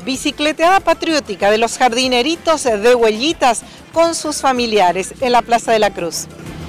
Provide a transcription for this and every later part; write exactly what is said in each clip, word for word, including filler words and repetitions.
Bicicleteada patriótica de los jardineritos de Huellitas con sus familiares en la Plaza de la Cruz.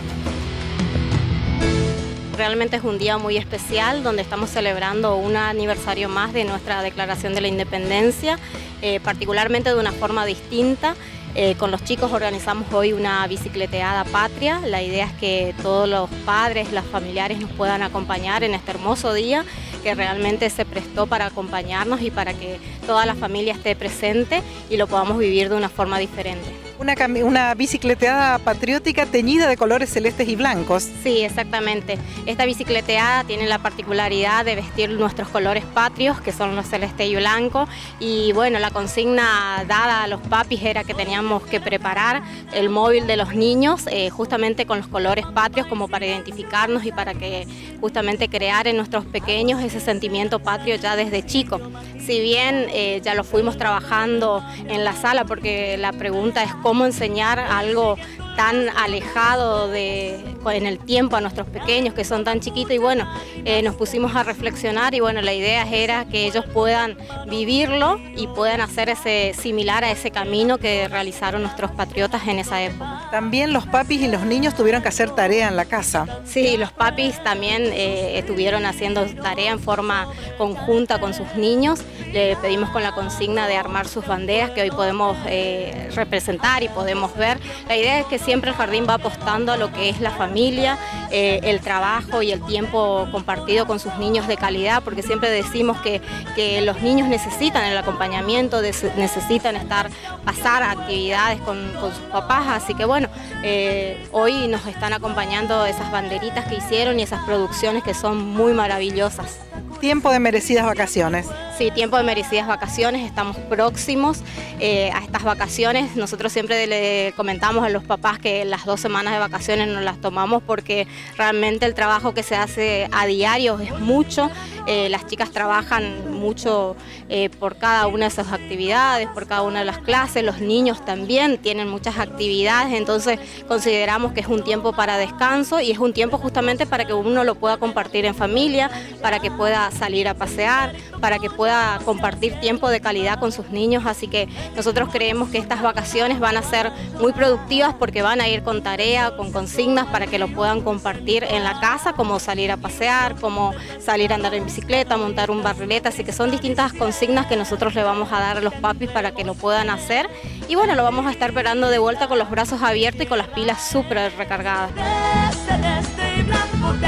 Realmente es un día muy especial donde estamos celebrando un aniversario más de nuestra Declaración de la Independencia, eh, particularmente de una forma distinta. Eh, con los chicos organizamos hoy una bicicleteada patria. La idea es que todos los padres, los familiares nos puedan acompañar en este hermoso día que realmente se prestó para acompañarnos y para que toda la familia esté presente y lo podamos vivir de una forma diferente. Una, una bicicleteada patriótica teñida de colores celestes y blancos. Sí, exactamente. Esta bicicleteada tiene la particularidad de vestir nuestros colores patrios, que son los celeste y blanco. Y bueno, la consigna dada a los papis era que teníamos que preparar el móvil de los niños eh, justamente con los colores patrios, como para identificarnos y para que justamente crear en nuestros pequeños ese sentimiento patrio ya desde chico. Si bien eh, ya lo fuimos trabajando en la sala, porque la pregunta es cómo enseñar algo tan alejado de, en el tiempo a nuestros pequeños que son tan chiquitos, y bueno, eh, nos pusimos a reflexionar y bueno, la idea era que ellos puedan vivirlo y puedan hacer ese similar a ese camino que realizaron nuestros patriotas en esa época. También los papis y los niños tuvieron que hacer tarea en la casa. Sí, los papis también eh, estuvieron haciendo tarea en forma conjunta con sus niños. Le pedimos con la consigna de armar sus banderas que hoy podemos eh, representar y podemos ver. La idea es que siempre el jardín va apostando a lo que es la familia, eh, el trabajo y el tiempo compartido con sus niños de calidad, porque siempre decimos que, que los niños necesitan el acompañamiento, de, necesitan estar, pasar actividades con, con sus papás, así que bueno, eh, hoy nos están acompañando esas banderitas que hicieron y esas producciones que son muy maravillosas. Tiempo de merecidas vacaciones. Sí, tiempo de merecidas vacaciones, estamos próximos eh, a estas vacaciones. Nosotros siempre le comentamos a los papás que las dos semanas de vacaciones nos las tomamos porque realmente el trabajo que se hace a diario es mucho. Eh, las chicas trabajan mucho eh, por cada una de esas actividades, por cada una de las clases. Los niños también tienen muchas actividades, entonces consideramos que es un tiempo para descanso y es un tiempo justamente para que uno lo pueda compartir en familia, para que pueda salir a pasear, para que pueda compartir tiempo de calidad con sus niños. Así que nosotros creemos que estas vacaciones van a ser muy productivas porque van a ir con tarea, con consignas para que lo puedan compartir en la casa, como salir a pasear, como salir a andar en bicicleta, montar un barrilete. Así que son distintas consignas que nosotros le vamos a dar a los papis para que lo puedan hacer. Y bueno, lo vamos a estar esperando de vuelta con los brazos abiertos y con las pilas súper recargadas.